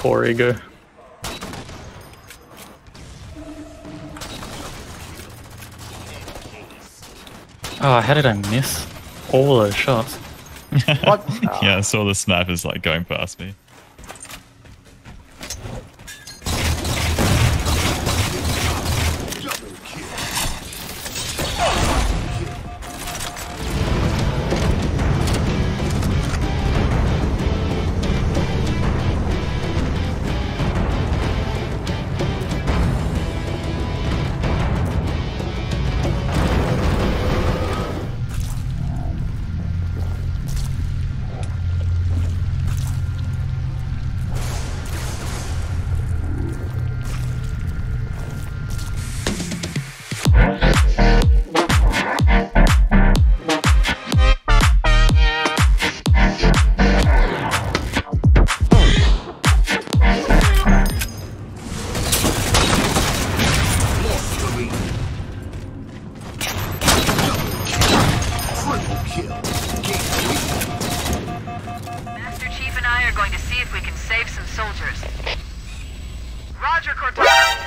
poor ego. Oh, how did I miss all those shots? What? Yeah, I saw the snipers like going past me. Master Chief and I are going to see if we can save some soldiers. Roger, Cortana.